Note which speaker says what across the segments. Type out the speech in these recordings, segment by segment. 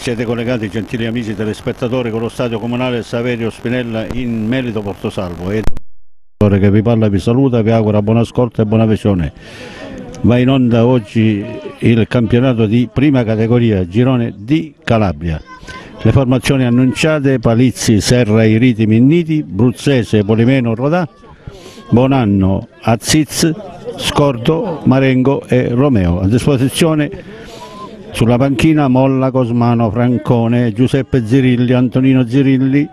Speaker 1: Siete collegati, gentili amici telespettatori, con lo stadio comunale Saverio Spinella in Melito Portosalvo. E il che vi parla vi saluta, vi augura buon ascolto e buona visione. Va in onda oggi il campionato di prima categoria, girone di Calabria. Le formazioni annunciate: Palizzi, Serra, Iriti, Minniti, Bruzzese, Polimeno, Rodà, Bonanno, Aziz, Scordo, Marengo e Romeo. A disposizione sulla panchina Molla, Cosmano, Francone, Giuseppe Zirilli, Antonino Zirilli,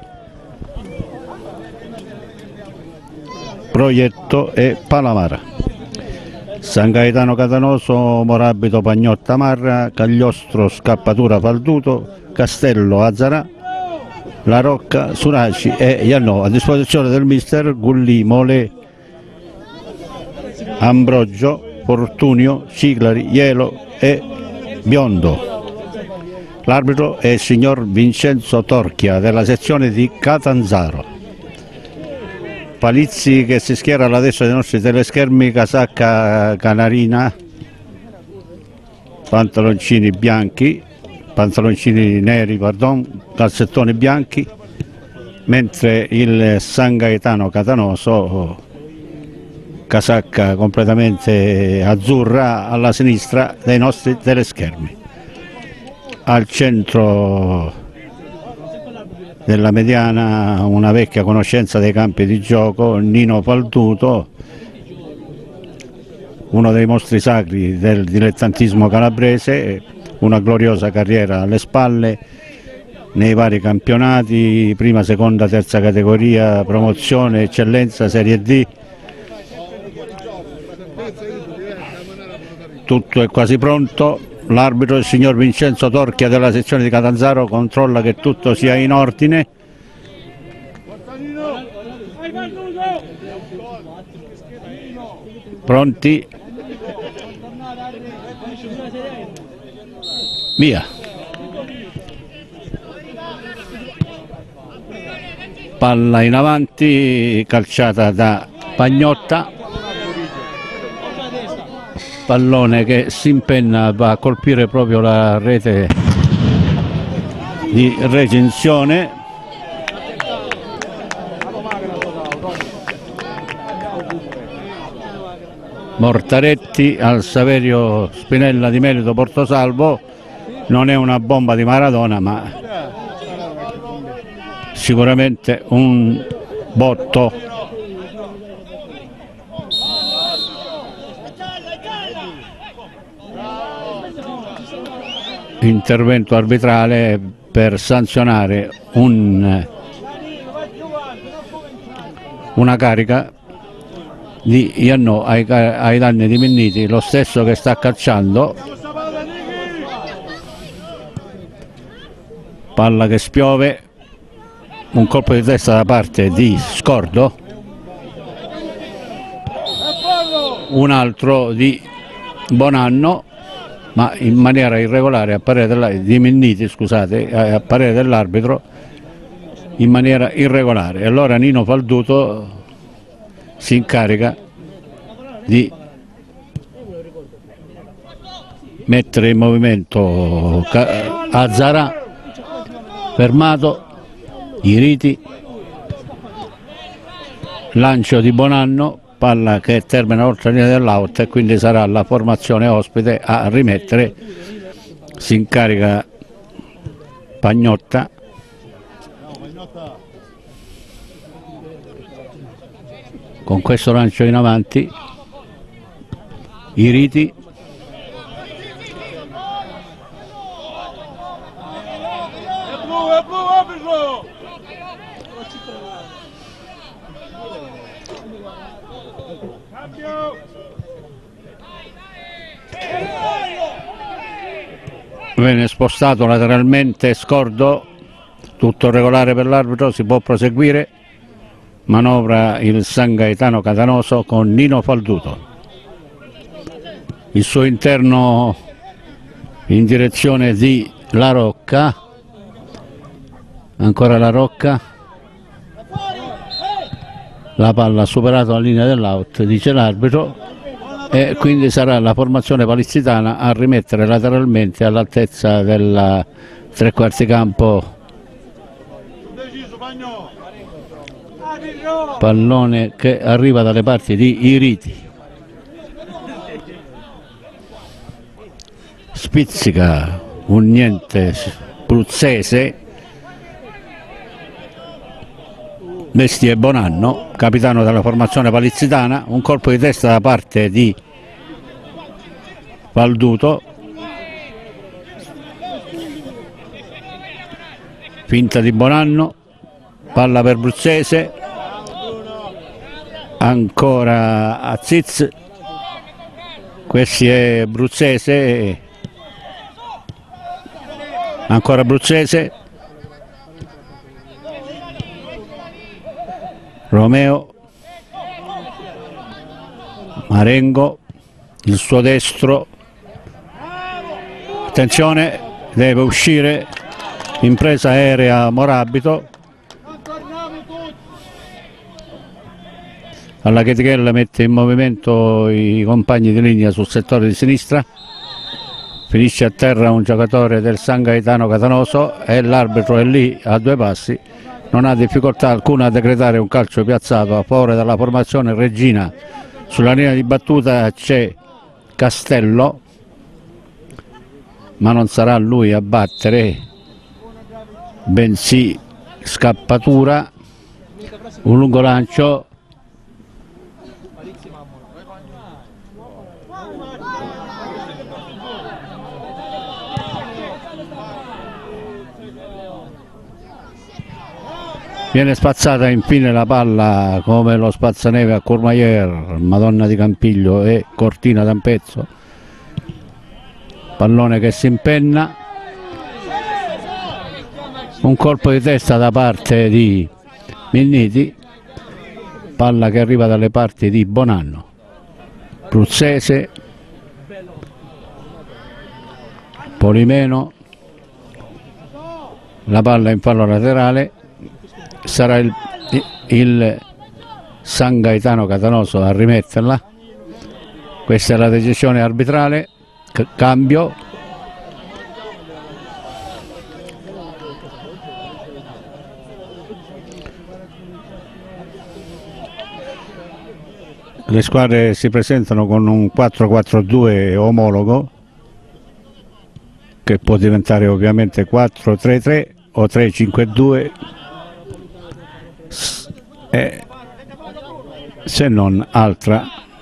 Speaker 1: Proietto e Palamara. San Gaetano Catanoso, Morabito, Pagnotta, Marra, Cagliostro, Scappatura, Falduto, Castello, Azzarà, La Rocca, Suraci e Iannò. A disposizione del mister Gulli, Mole, Ambrogio, Fortunio, Ciclari, Ielo e Biondo. L'arbitro è il signor Vincenzo Torchia della sezione di Catanzaro. Palizzi che si schiera alla destra dei nostri teleschermi, casacca canarina, pantaloncini bianchi, pantaloncini neri, pardon, calzettoni bianchi, mentre il San Gaetano Catanoso casacca completamente azzurra alla sinistra dei nostri teleschermi. Al centro della mediana una vecchia conoscenza dei campi di gioco, Nino Falduto, uno dei mostri sacri del dilettantismo calabrese, una gloriosa carriera alle spalle nei vari campionati, prima, seconda, terza categoria, promozione, eccellenza, Serie D. Tutto è quasi pronto. L'arbitro, il signor Vincenzo Torchia della sezione di Catanzaro, controlla che tutto sia in ordine. Pronti? Via. Palla in avanti, calciata da Pagnotta. Pallone che si impenna, va a colpire proprio la rete di recinzione. Mortaretti al Saverio Spinella di Melito Portosalvo. Non è una bomba di Maradona, ma sicuramente un botto. Intervento arbitrale per sanzionare una carica di Iannò ai danni di Minniti, lo stesso che sta calciando. Palla che spiove, un colpo di testa da parte di Scordo, un altro di Bonanno, ma in maniera irregolare, a parere di Minniti, scusate, a parere dell'arbitro, in maniera irregolare. E allora Nino Falduto si incarica di mettere in movimento Azzarà, fermato, Iriti, lancio di Bonanno, palla che termina oltre la linea dell'out e quindi sarà la formazione ospite a rimettere. Si incarica Pagnotta, con questo lancio in avanti, Iriti, viene spostato lateralmente Scordo, tutto regolare per l'arbitro, si può proseguire. Manovra il San Gaetano Catanoso con Nino Falduto, il suo interno in direzione di La Rocca, ancora La Rocca, la palla ha superato la linea dell'out, dice l'arbitro, e quindi sarà la formazione palizitana a rimettere lateralmente all'altezza del tre quarti campo. Pallone che arriva dalle parti di Iriti, spizzica un niente bruzzese, Mestie Bonanno, capitano della formazione palizitana. Un colpo di testa da parte di Valduto, finta di Bonanno, palla per Bruzzese, ancora a Ziz, questo è Bruzzese, ancora Bruzzese, Romeo, Marengo, il suo destro, attenzione, deve uscire, impresa aerea Morabito, alla Chetichella mette in movimento i compagni di linea sul settore di sinistra, finisce a terra un giocatore del San Gaetano Catanoso e l'arbitro è lì a due passi. Non ha difficoltà alcuna a decretare un calcio piazzato a favore della formazione reggina. Sulla linea di battuta c'è Castello, ma non sarà lui a battere, bensì Scappatura, un lungo lancio, viene spazzata infine la palla come lo spazzaneve a Courmayeur, Madonna di Campiglio e Cortina d'Ampezzo. Pallone che si impenna, un colpo di testa da parte di Minniti, palla che arriva dalle parti di Bonanno, Bruzzese, Polimeno, la palla in fallo laterale. Sarà il San Gaetano Catanoso a rimetterla. Questa è la decisione arbitrale. Cambio, le squadre si presentano con un 4-4-2 omologo che può diventare ovviamente 4-3-3 o 3-5-2 se non altra.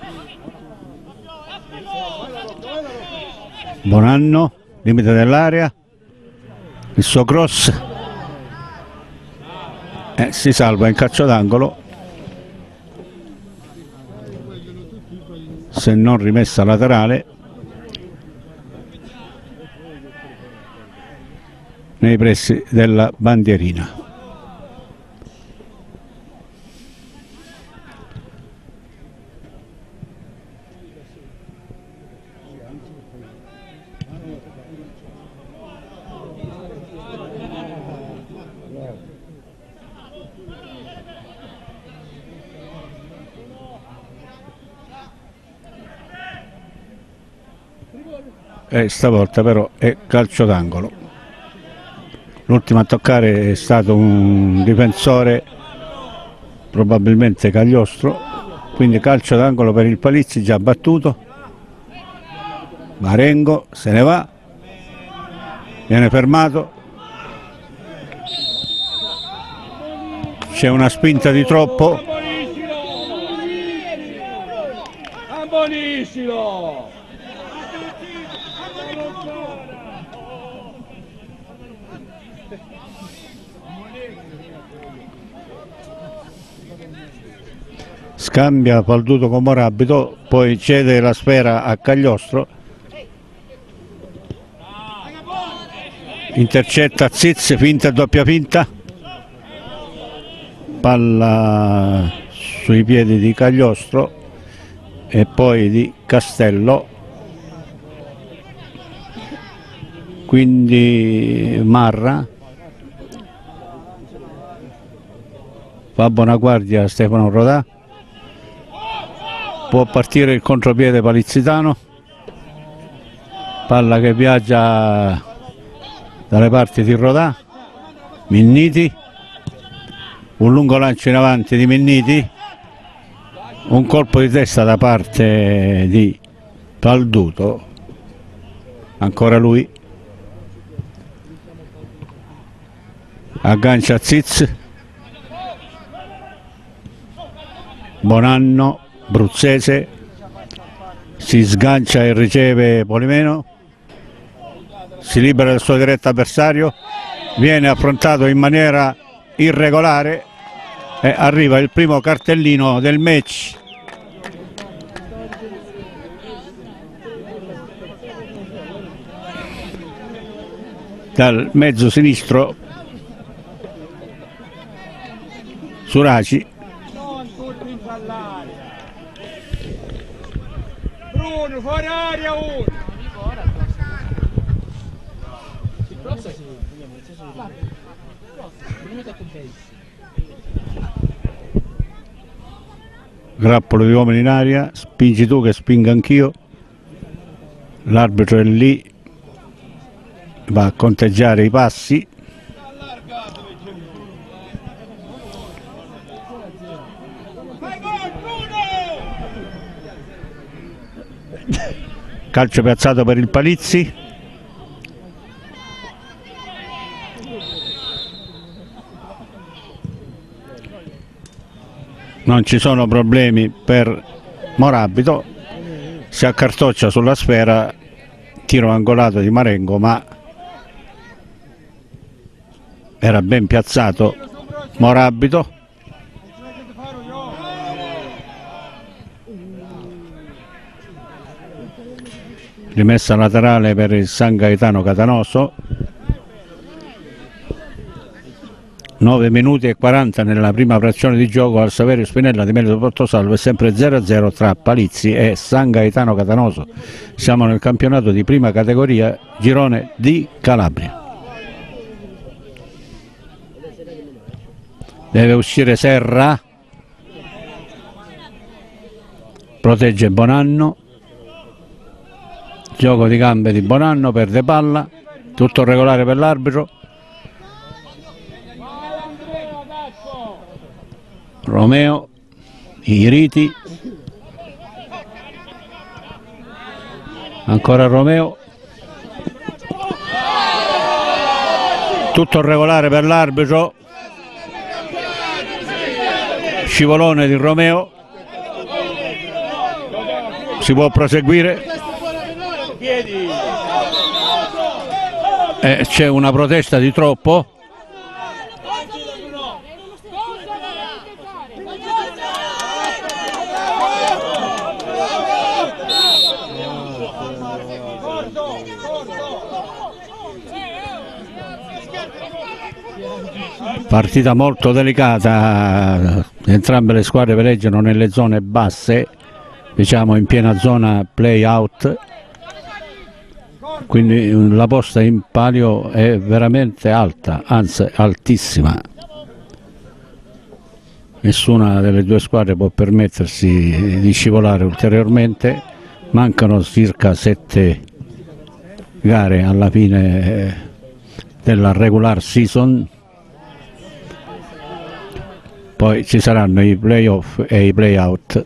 Speaker 1: Bonanno, limite dell'area, il suo cross, si salva in calcio d'angolo, se non rimessa laterale, nei pressi della bandierina. Stavolta però è calcio d'angolo. L'ultimo a toccare è stato un difensore, probabilmente Cagliostro, quindi calcio d'angolo per il Palizzi già battuto. Marengo se ne va, viene fermato, c'è una spinta di troppo.
Speaker 2: Ammonissilo!
Speaker 1: Scambia Valduto con Morabito, poi cede la sfera a Cagliostro, intercetta Ziz, finta e doppia finta, palla sui piedi di Cagliostro e poi di Castello, quindi Marra, fa buona guardia Stefano Rodà, può partire il contropiede palizzitano, palla che viaggia dalle parti di Rodà, Minniti, un lungo lancio in avanti di Minniti, un colpo di testa da parte di Palduto, ancora lui, aggancia Ziz, Bonanno, Bruzzese, si sgancia e riceve Polimeno, si libera del suo diretto avversario, viene affrontato in maniera irregolare e arriva il primo cartellino del match. Dal mezzo sinistro Suraci.
Speaker 2: Bruno, fuori aria uno!
Speaker 1: Grappolo di uomini in aria, spingi tu che spingo anch'io, l'arbitro è lì, va a conteggiare i passi. Calcio piazzato per il Palizzi. Non ci sono problemi per Morabito, si accartoccia sulla sfera, tiro angolato di Marengo, ma era ben piazzato Morabito. Rimessa laterale per il San Gaetano Catanoso. 9 minuti e 40 nella prima frazione di gioco al Saverio Spinella di Melito Portosalvo, è sempre 0-0 tra Palizzi e San Gaetano Catanoso. Siamo nel campionato di prima categoria, girone di Calabria. Deve uscire Serra, protegge Bonanno, gioco di gambe di Bonanno, perde palla, tutto regolare per l'arbitro. Romeo, Iriti, ancora Romeo, tutto regolare per l'arbitro, scivolone di Romeo, si può proseguire, c'è una protesta di troppo. Partita molto delicata, entrambe le squadre veleggiano nelle zone basse, diciamo in piena zona play out, quindi la posta in palio è veramente alta, anzi altissima. Nessuna delle due squadre può permettersi di scivolare ulteriormente, mancano circa 7 gare alla fine della regular season. Poi ci saranno i playoff e i playout.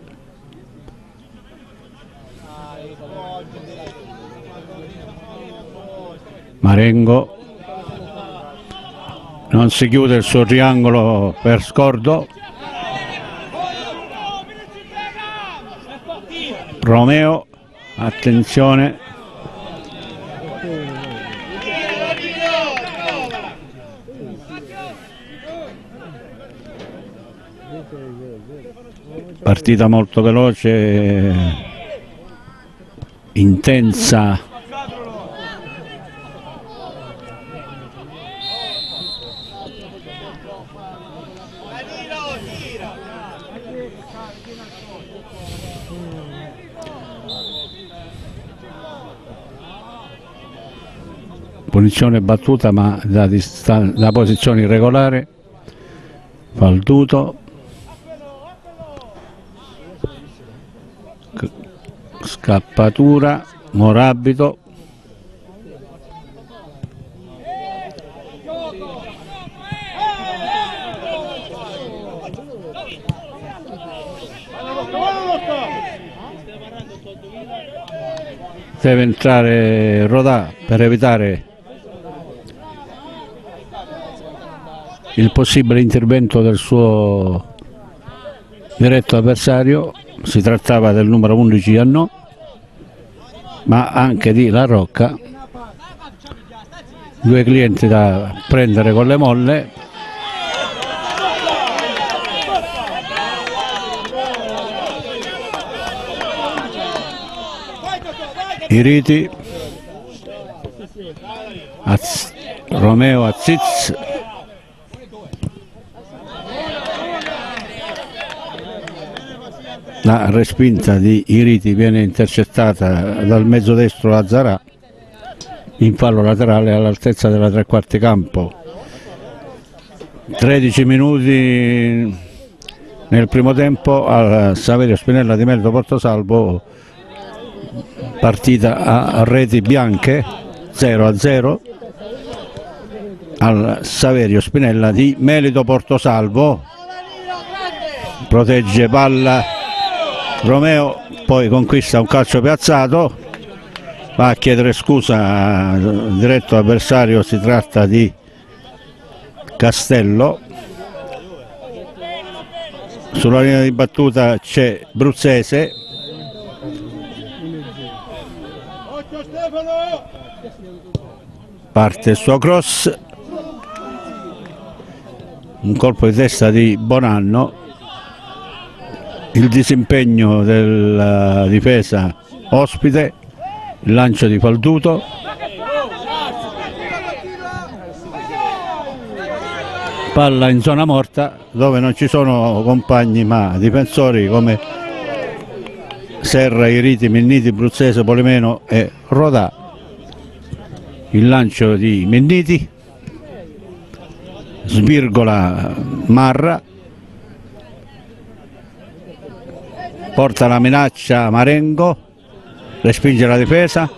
Speaker 1: Marengo non si chiude il suo triangolo per Scordo. Romeo, attenzione. Partita molto veloce, intensa. Punizione battuta ma da posizione irregolare. Palduto. Scappatura, Morabito. Deve entrare Rodà per evitare il possibile intervento del suo diretto avversario. Si trattava del numero 11 Iannò, ma anche di La Rocca, due clienti da prendere con le molle. Iriti, Romeo Aziz, la respinta di Iriti viene intercettata dal mezzo destro Azzarà in fallo laterale all'altezza della tre quarti campo. 13 minuti nel primo tempo al Saverio Spinella di Melito Portosalvo, partita a reti bianche, 0-0 al Saverio Spinella di Melito Portosalvo. Protegge palla Romeo, poi conquista un calcio piazzato, va a chiedere scusa al diretto avversario, si tratta di Castello. Sulla linea di battuta c'è Bruzzese. Parte il suo cross, un colpo di testa di Bonanno, il disimpegno della difesa ospite, il lancio di Falduto, palla in zona morta dove non ci sono compagni ma difensori come Serra, Iriti, Minniti, Bruzzese, Polimeno e Rodà. Il lancio di Minniti, svirgola Marra, porta la minaccia Marengo, respinge la difesa,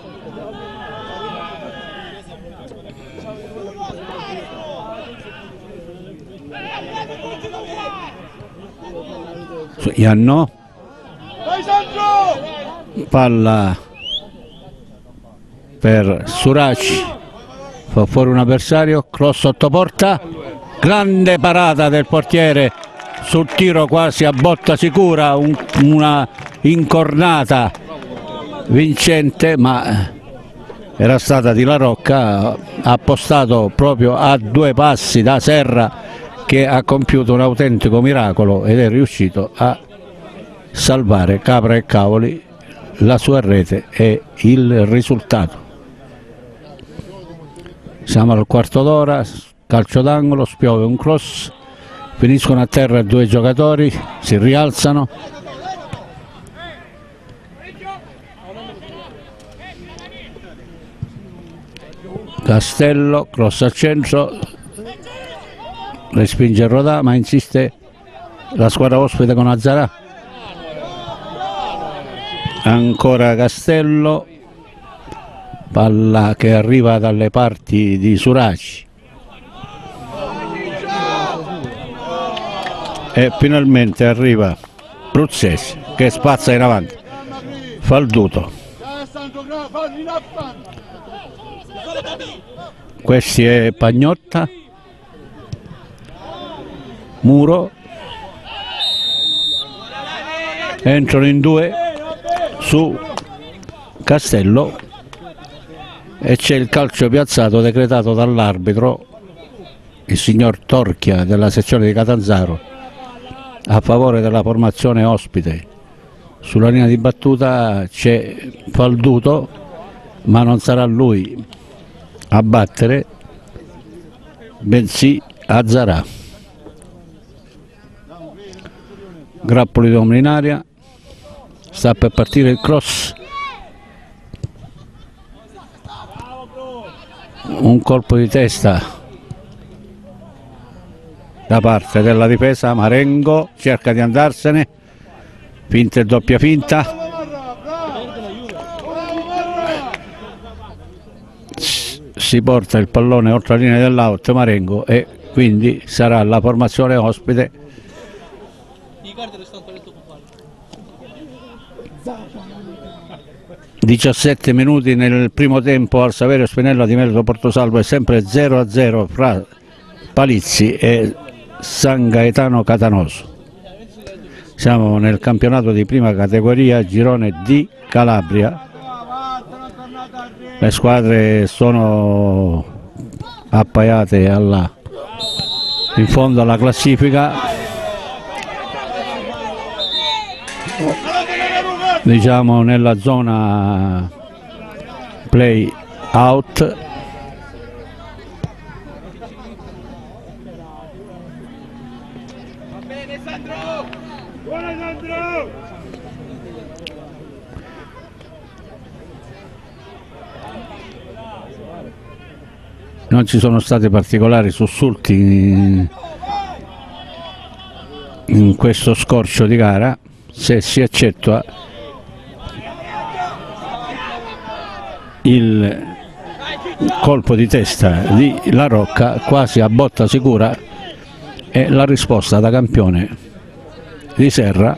Speaker 1: Iannò, palla per Suraci, fa fuori un avversario, cross sotto porta, grande parata del portiere sul tiro quasi a botta sicura, una incornata vincente, ma era stata di La Rocca, appostato proprio a due passi da Serra che ha compiuto un autentico miracolo ed è riuscito a salvare capra e cavoli la sua rete e il risultato. Siamo al quarto d'ora, calcio d'angolo, spiove un cross, finiscono a terra due giocatori, si rialzano. Castello, cross al centro, respinge Rodà ma insiste la squadra ospite con Azzarà. Ancora Castello, palla che arriva dalle parti di Suraci e finalmente arriva Bruzzese che spazza in avanti. Falduto, questi è Pagnotta, Muro, entrano in due su Castello e c'è il calcio piazzato decretato dall'arbitro, il signor Torchia della sezione di Catanzaro, a favore della formazione ospite. Sulla linea di battuta c'è Falduto, ma non sarà lui a battere, bensì Azzarà. Grappoli d'uomo in aria, sta per partire il cross, un colpo di testa da parte della difesa. Marengo cerca di andarsene, finta e doppia finta, si porta il pallone oltre la linea dell'out Marengo e quindi sarà la formazione ospite. 17 minuti nel primo tempo al Saverio Spinello di Melido Portosalvo, è sempre 0-0 fra Palizzi e San Gaetano Catanoso. Siamo nel campionato di prima categoria, girone D Calabria. Le squadre sono appaiate in fondo alla classifica, diciamo nella zona play out. Non ci sono stati particolari sussulti in questo scorcio di gara, se si accetta il colpo di testa di La Rocca quasi a botta sicura e la risposta da campione di Serra,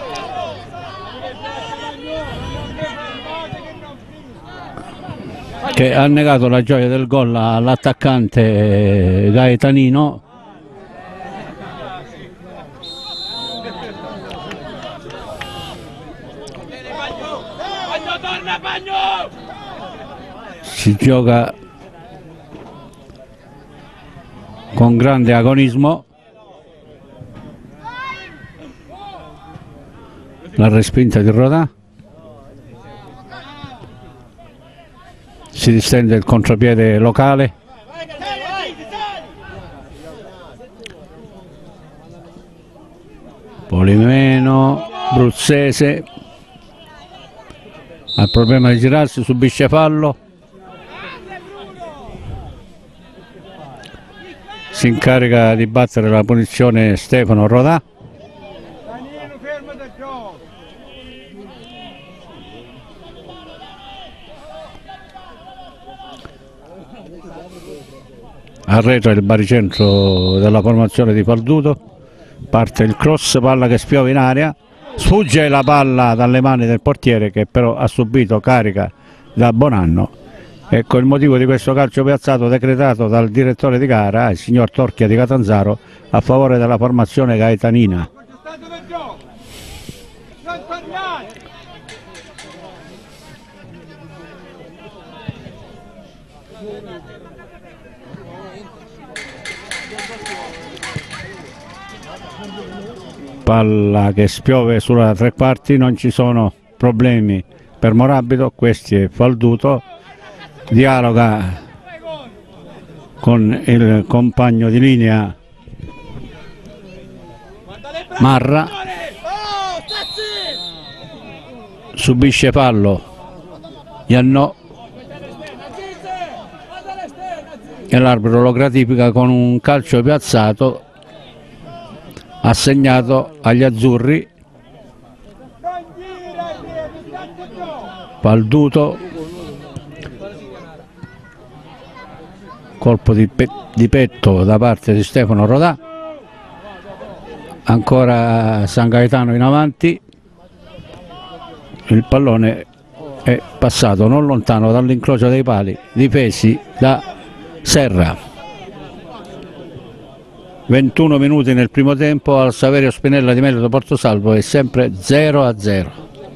Speaker 1: che ha negato la gioia del gol all'attaccante gaetanino. Si gioca con grande agonismo, la respinta di Rodà, si distende il contropiede locale, Polimeno, Bruzzese ha il problema di girarsi, subisce fallo, si incarica di battere la punizione Stefano Rodà. Arretra il baricentro della formazione di Falduto, parte il cross, palla che spiove in aria, sfugge la palla dalle mani del portiere che però ha subito carica da Bonanno. Ecco il motivo di questo calcio piazzato decretato dal direttore di gara, il signor Torchia di Catanzaro, a favore della formazione gaetanina. Palla che spiove sulla tre quarti, non ci sono problemi per Morabito, questi è Falduto, dialoga con il compagno di linea Marra, subisce fallo Iannò e l'arbitro lo gratifica con un calcio piazzato assegnato agli azzurri. Falduto, colpo di petto da parte di Stefano Rodà, ancora San Gaetano in avanti, il pallone è passato non lontano dall'incrocio dei pali difesi da Serra. 21 minuti nel primo tempo al Saverio Spinella di Melido Portosalvo, è sempre 0-0.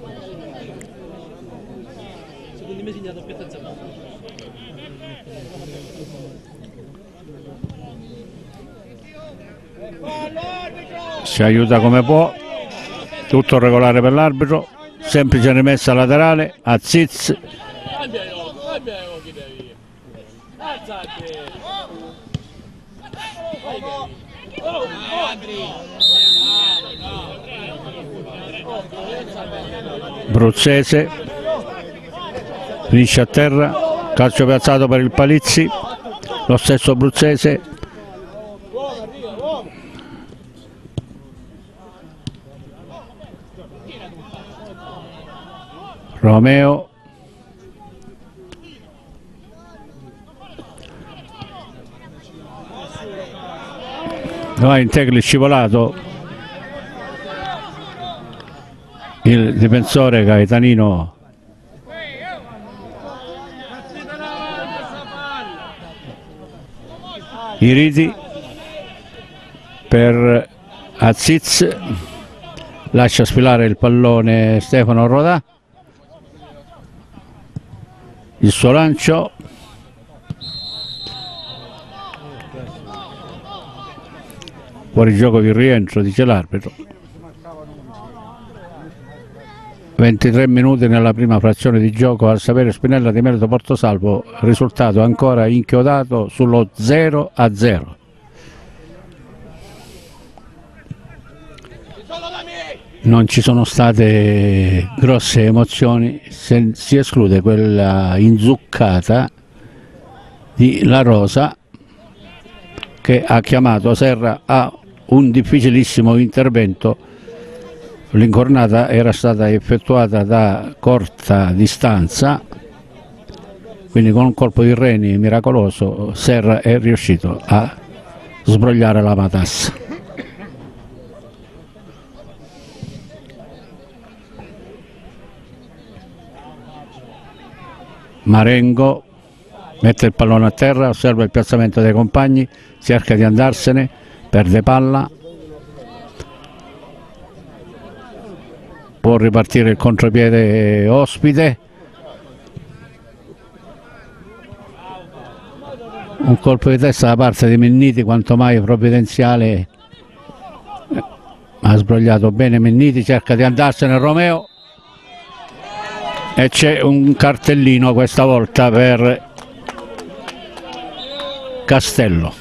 Speaker 1: Si aiuta come può, tutto regolare per l'arbitro, semplice rimessa laterale a Ziz. Bruzzese finisce a terra, calcio piazzato per il Palizzi, lo stesso Bruzzese, Romeo, va in tackle scivolato il difensore caetanino Iriti per Aziz, lascia sfilare il pallone Stefano Rodà, il suo lancio, fuori gioco di rientro, dice l'arbitro. 23 minuti nella prima frazione di gioco al Saverio Spinella di Melido Portosalvo, risultato ancora inchiodato sullo 0-0. Non ci sono state grosse emozioni, si esclude quella inzuccata di La Rosa, che ha chiamato Serra a un difficilissimo intervento. L'incornata era stata effettuata da corta distanza, quindi con un colpo di reni miracoloso Serra è riuscito a sbrogliare la matassa. Marengo mette il pallone a terra, osserva il piazzamento dei compagni, cerca di andarsene, perde palla, può ripartire il contropiede ospite, un colpo di testa da parte di Menniti quanto mai provvidenziale, ha sbrogliato bene Menniti, cerca di andarsene Romeo e c'è un cartellino questa volta per Castello.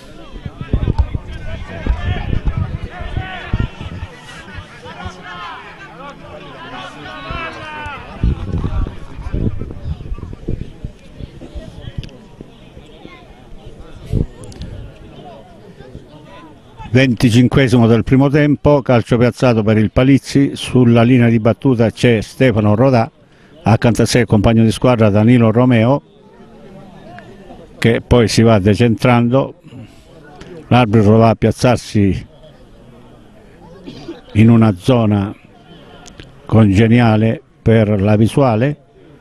Speaker 1: Venticinquesimo del primo tempo, calcio piazzato per il Palizzi, sulla linea di battuta c'è Stefano Rodà, accanto a sé il compagno di squadra Danilo Romeo, che poi si va decentrando. L'arbitro va a piazzarsi in una zona congeniale per la visuale.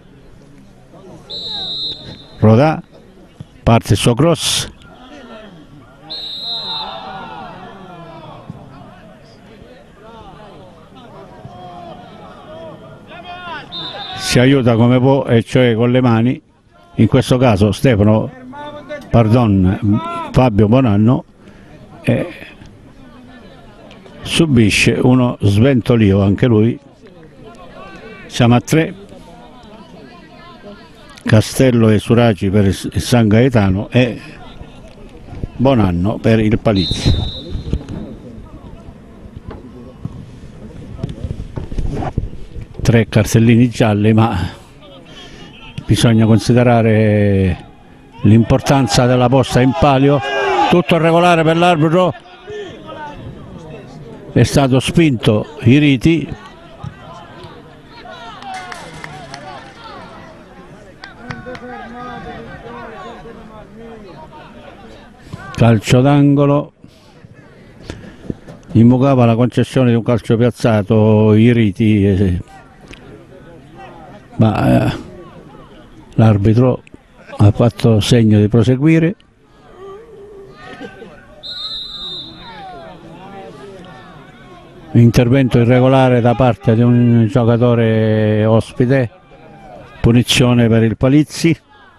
Speaker 1: Rodà, parte il suo cross, si aiuta come può, e cioè con le mani, in questo caso Fabio Bonanno, subisce uno sventolio anche lui. Siamo a 3, Castello e Suraci per il San Gaetano e Bonanno per il Palizzi. Tre cartellini gialli, ma bisogna considerare l'importanza della posta in palio. Tutto regolare per l'arbitro, è stato spinto Iriti, calcio d'angolo, invocava la concessione di un calcio piazzato Iriti, ma l'arbitro ha fatto segno di proseguire. Intervento irregolare da parte di un giocatore ospite, punizione per il Palizzi.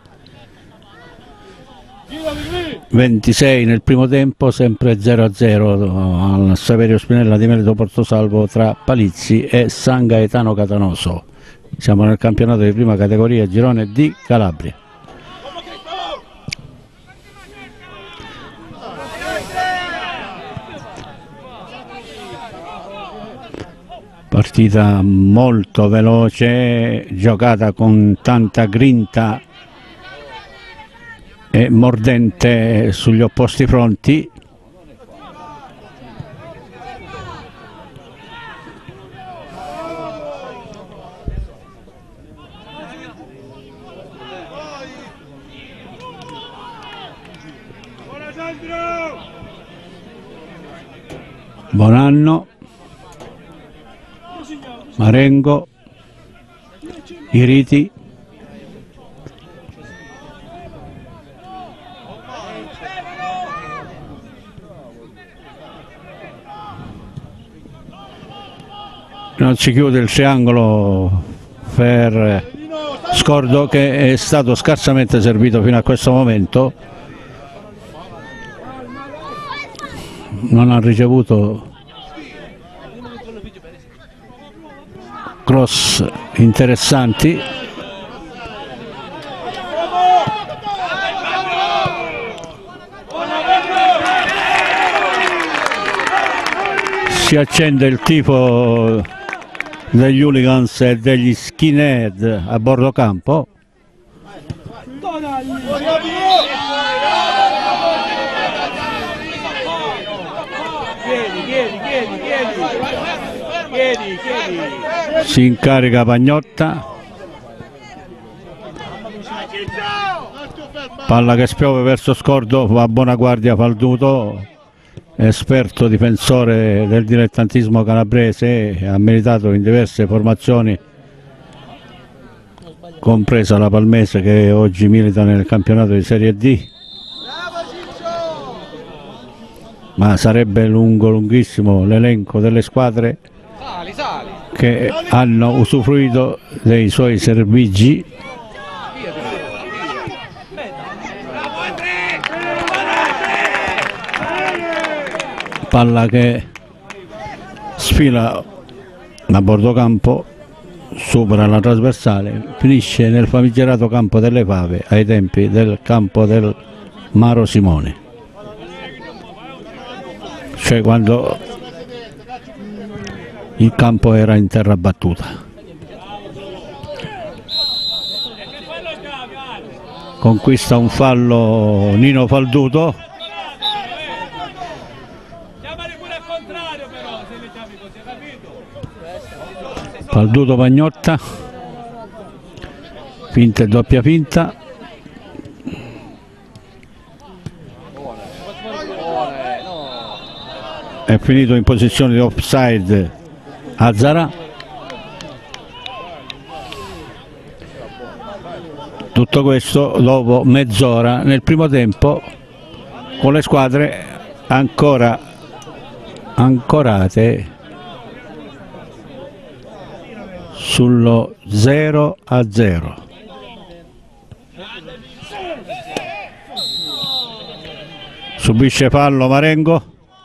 Speaker 1: 26 nel primo tempo, sempre 0-0 al Saverio Spinella di Melido Portosalvo tra Palizzi e San Gaetano Catanoso. Siamo nel campionato di prima categoria girone di Calabria. Partita molto veloce, giocata con tanta grinta e mordente sugli opposti fronti. Bonanno, Marengo, Iriti, non si chiude il triangolo per Scordo, che è stato scarsamente servito fino a questo momento, non ha ricevuto cross interessanti. Si accende il tifo degli hooligans e degli skinhead a bordo campo. Si incarica Pagnotta, palla che spiove verso Scordo, va a buona guardia Falduto, esperto difensore del dilettantismo calabrese, ha militato in diverse formazioni, compresa la Palmese che oggi milita nel campionato di Serie D. Ma sarebbe lunghissimo l'elenco delle squadre che hanno usufruito dei suoi servigi. Palla che sfila a bordo campo, supera la trasversale, finisce nel famigerato campo delle Fave, ai tempi del campo del Maro Simone, cioè quando il campo era in terra battuta. Conquista un fallo Nino Falduto. Falduto Pagnotta, finta e doppia finta. È finito in posizione di offside Azzara. Tutto questo dopo mezz'ora nel primo tempo, con le squadre ancora ancorate sullo 0-0. Subisce fallo Marengo,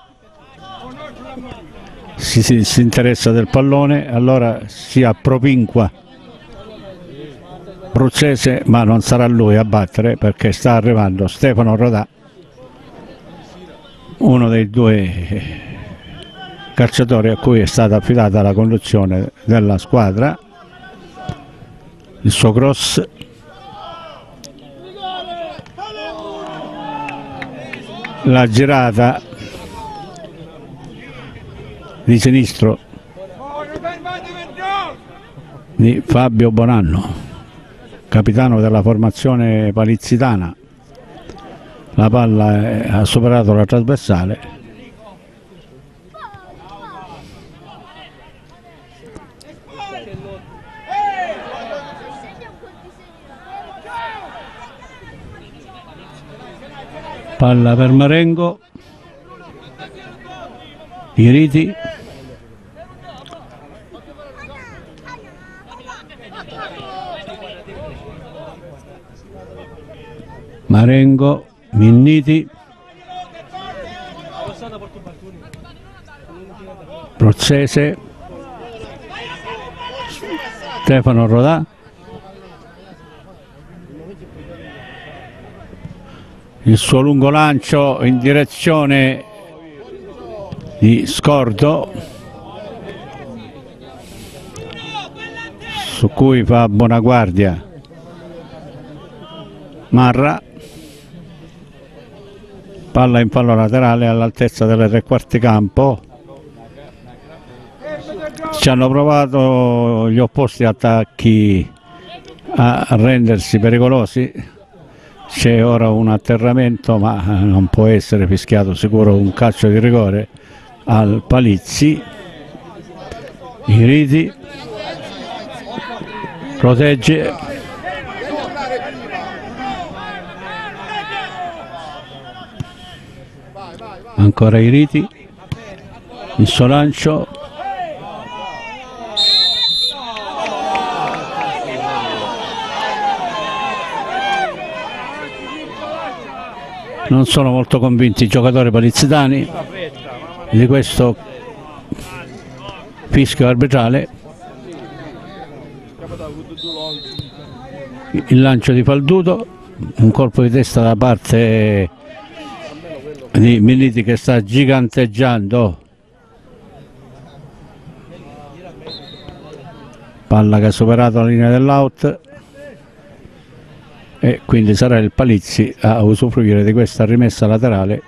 Speaker 1: si interessa del pallone, allora si appropinqua Bruzzese, ma non sarà lui a battere perché sta arrivando Stefano Rodà, uno dei due calciatori a cui è stata affidata la conduzione della squadra. Il suo cross, la girata di sinistro di Fabio Bonanno, capitano della formazione palizzitana. La palla ha superato la trasversale. Palla per Marengo, Iriti, Marengo, Minniti, Bruzzese, Stefano Rodà, il suo lungo lancio in direzione di Scordo, su cui fa buona guardia Marra. Palla in fallo laterale all'altezza delle tre quarti campo. Ci hanno provato gli opposti attacchi a rendersi pericolosi. C'è ora un atterramento, ma non può essere fischiato sicuro un calcio di rigore, al Palizzi, Iriti protegge, ancora Iriti, il suo lancio, non sono molto convinti i giocatori palizzitani di questo fischio arbitrale. Il lancio di Falduto, un colpo di testa da parte di Militi che sta giganteggiando, palla che ha superato la linea dell'out e quindi sarà il Palizzi a usufruire di questa rimessa laterale.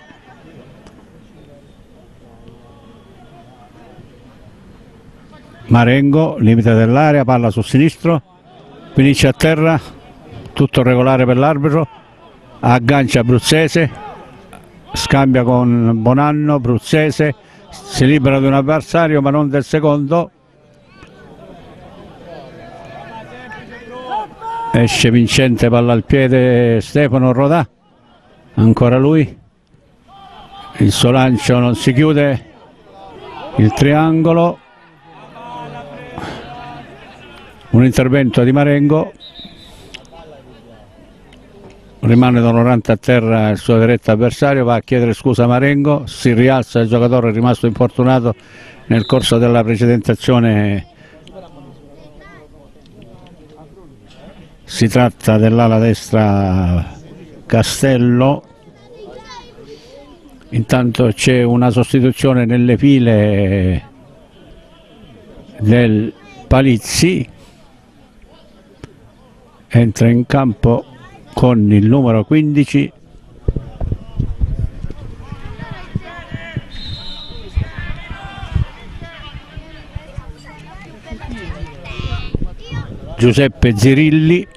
Speaker 1: Marengo, limite dell'area, palla sul sinistro, finisce a terra, tutto regolare per l'arbitro, aggancia Bruzzese, scambia con Bonanno, Bruzzese si libera di un avversario ma non del secondo, esce vincente, palla al piede Stefano Rodà, ancora lui, il suo lancio non si chiude, il triangolo, un intervento di Marengo, rimane dolorante a terra il suo diretto avversario, va a chiedere scusa a Marengo, si rialza il giocatore rimasto infortunato nel corso della precedente azione. Si tratta dell'ala destra Castello. Intanto c'è una sostituzione nelle file del Palizzi, entra in campo con il numero 15 Giuseppe Zirilli.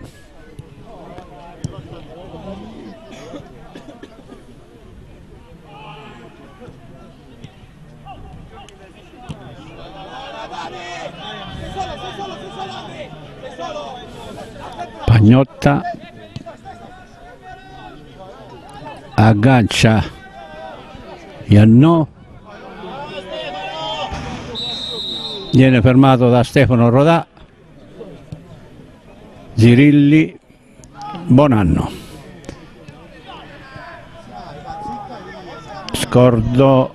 Speaker 1: Pagnotta aggancia Iannò, viene fermato da Stefano Rodà, Zirilli, Bonanno, scordo,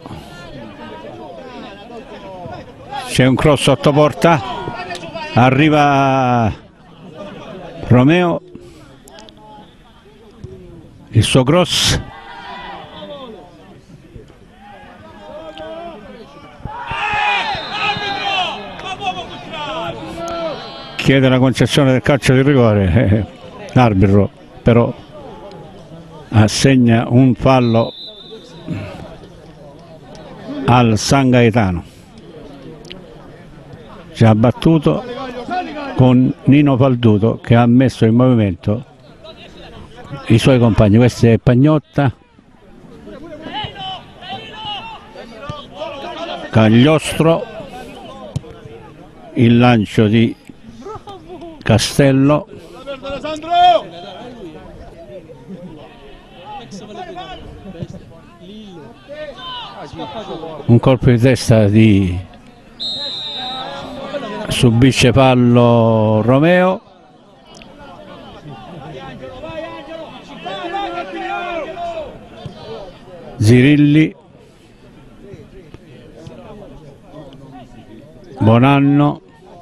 Speaker 1: c'è un cross sotto porta, arriva Romeo, il suo cross, chiede la concessione del calcio di rigore, l'arbitro però assegna un fallo al San Gaetano, ci ha battuto con Nino Falduto che ha messo in movimento i suoi compagni. Questo è Pagnotta, Cagliostro, il lancio di Castello, un colpo di testa di subisce fallo Romeo, Zirilli, Bonanno,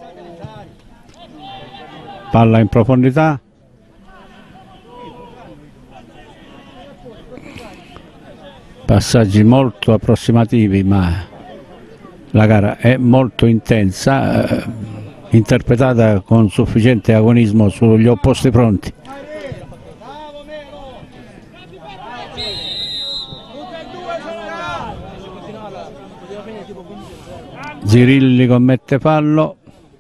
Speaker 1: palla in profondità, passaggi molto approssimativi ma la gara è molto intensa, interpretata con sufficiente agonismo sugli opposti fronti. Zirilli commette fallo,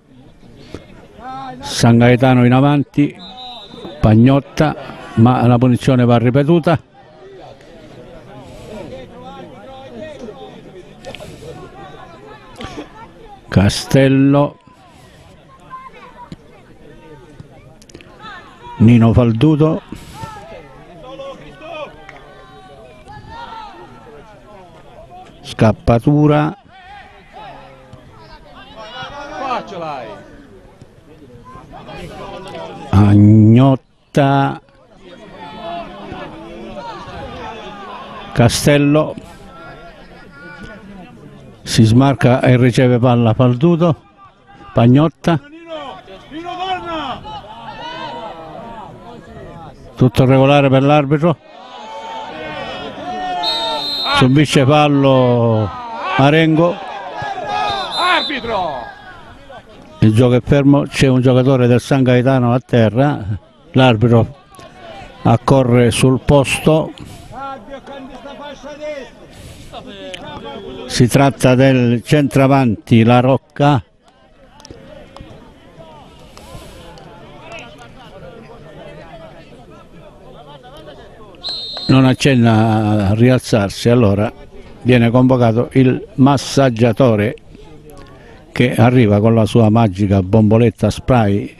Speaker 1: San Gaetano in avanti, Pagnotta, ma la punizione va ripetuta. Castello, Nino Falduto, Scappatura, Agnotta, Castello, si smarca e riceve palla Falduto, Pagnotta, tutto regolare per l'arbitro, subisce fallo Marengo,
Speaker 2: Arbitro!
Speaker 1: il gioco è fermo, c'è un giocatore del San Gaetano a terra, l'arbitro accorre sul posto, si tratta del centravanti La Rocca, non accenna a rialzarsi, allora viene convocato il massaggiatore che arriva con la sua magica bomboletta spray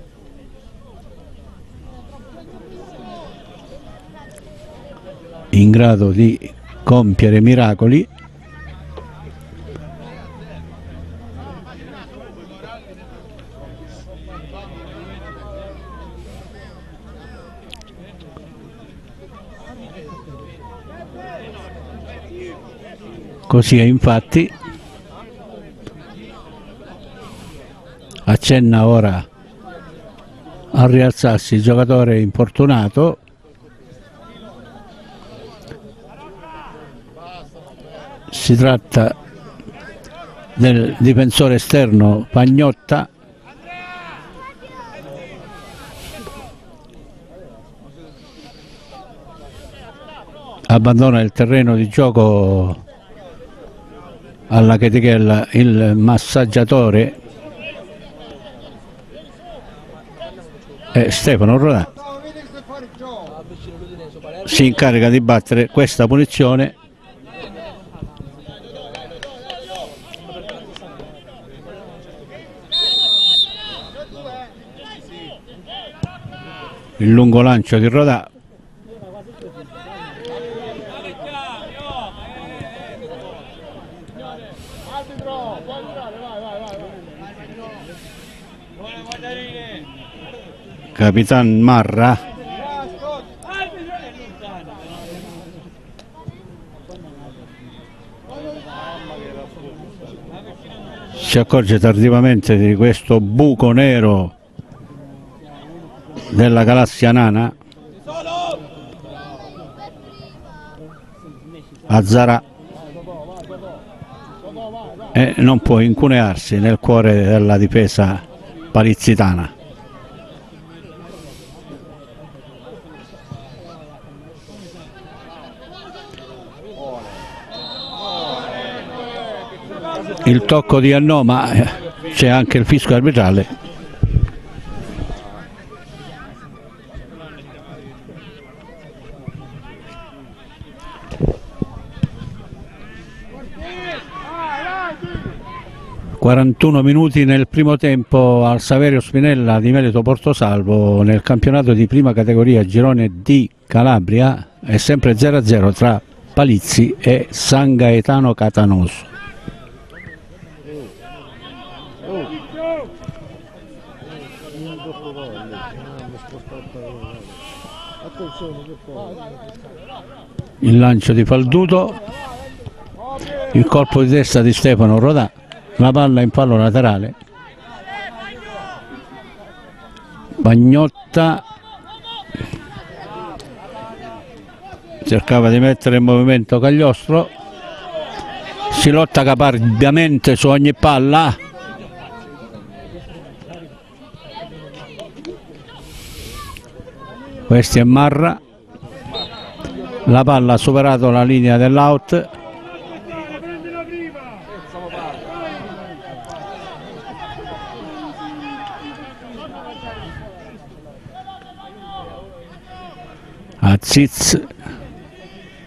Speaker 1: in grado di compiere miracoli. Così è, infatti, accenna ora a rialzarsi il giocatore infortunato. Si tratta del difensore esterno Pagnotta. Abbandona il terreno di gioco alla chetichella il massaggiatore e Stefano Rodà si incarica di battere questa punizione. Il lungo lancio di Rodà, Capitan Marra, si accorge tardivamente di questo buco nero della galassia nana. Azzarà e non può incunearsi nel cuore della difesa palizzitana. Il tocco di Annoma, c'è anche il fischio arbitrale. ...41 minuti nel primo tempo al Saverio Spinella di Melito Portosalvo nel campionato di prima categoria girone D Calabria, è sempre 0-0 tra Palizzi e San Gaetano Catanoso. Il lancio di Falduto, il colpo di testa di Stefano Rodà, la palla in fallo laterale. Pagnotta cercava di mettere in movimento Cagliostro, si lotta caparbiamente su ogni palla. Questi è Marra, la palla ha superato la linea dell'out. Aziz,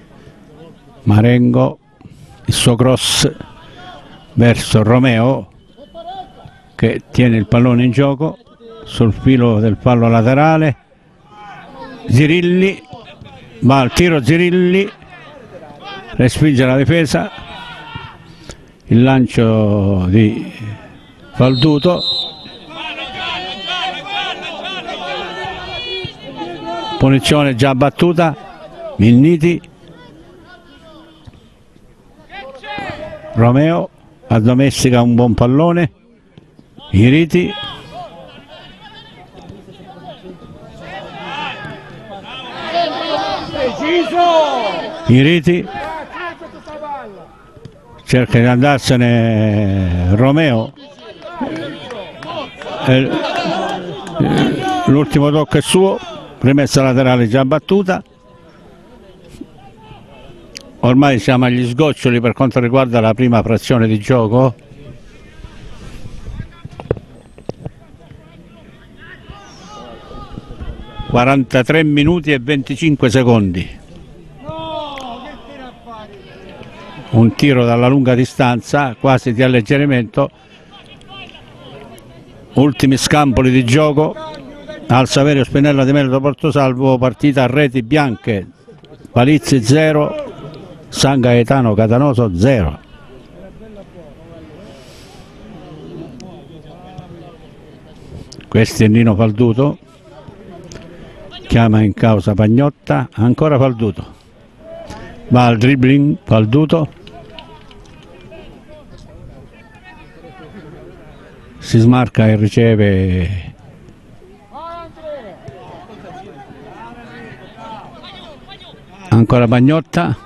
Speaker 1: Marengo, il suo cross verso Romeo, che tiene il pallone in gioco sul filo del fallo laterale. Zirilli va al tiro, Zirilli respinge la difesa, il lancio di Falduto, punizione già battuta. Minniti, Romeo addomestica un buon pallone, Iriti, cerca di andarsene Romeo, l'ultimo tocco è suo, rimessa laterale già battuta. Ormai siamo agli sgoccioli per quanto riguarda la prima frazione di gioco. No, 43 minuti e 25 secondi. Un tiro dalla lunga distanza, quasi di alleggerimento. Ultimi scampoli di gioco al Saverio Spinella di Melido Portosalvo, partita a reti bianche, Palizzi 0, San Gaetano Catanoso 0. Questo è Nino Falduto, chiama in causa Pagnotta, ancora Falduto, va al dribbling Falduto, si smarca e riceve ancora Pagnotta,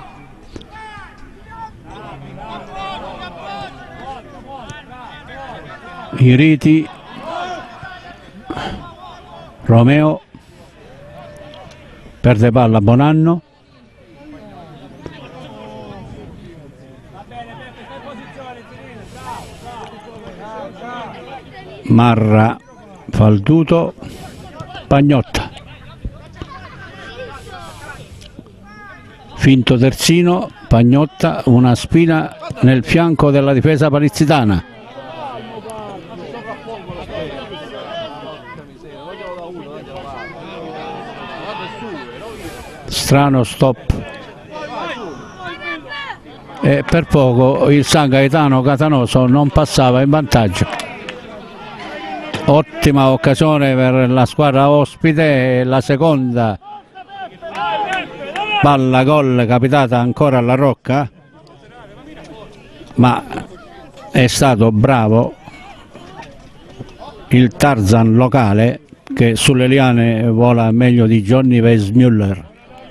Speaker 1: Iriti, Romeo, perde palla Bonanno, Marra, Falduto, Pagnotta, finto terzino, Pagnotta, una spina nel fianco della difesa palizzitana. Strano stop e per poco il San Gaetano Catanoso non passava in vantaggio. Ottima occasione per la squadra ospite, la seconda palla gol capitata ancora alla Rocca, ma è stato bravo il Tarzan locale che sulle liane vola meglio di Johnny Weissmuller.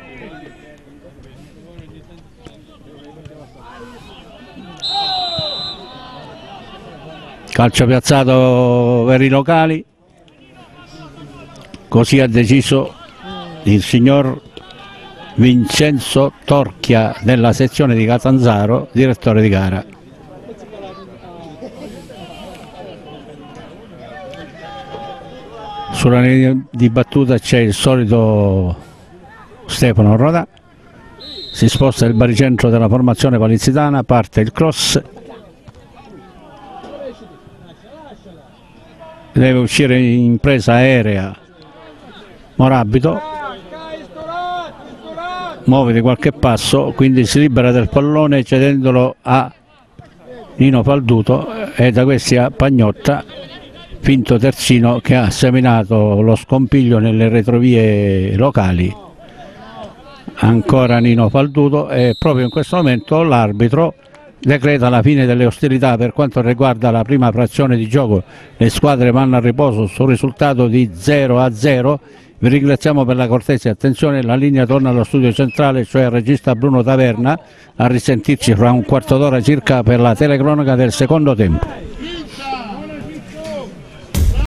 Speaker 1: Calcio piazzato per i locali, così ha deciso il signor Vincenzo Torchia della sezione di Catanzaro, direttore di gara. Sulla linea di battuta c'è il solito Stefano Rodà, si sposta il baricentro della formazione palizzitana, parte il cross, deve uscire in presa aerea Morabito, muove di qualche passo, quindi si libera del pallone cedendolo a Nino Falduto e da questi a Pagnotta, finto terzino che ha seminato lo scompiglio nelle retrovie locali. Ancora Nino Falduto e proprio in questo momento l'arbitro decreta la fine delle ostilità per quanto riguarda la prima frazione di gioco. Le squadre vanno a riposo sul risultato di 0-0. Vi ringraziamo per la cortese attenzione, la linea torna allo studio centrale, cioè al regista Bruno Taverna, a risentirci fra un quarto d'ora circa per la telecronaca del secondo tempo.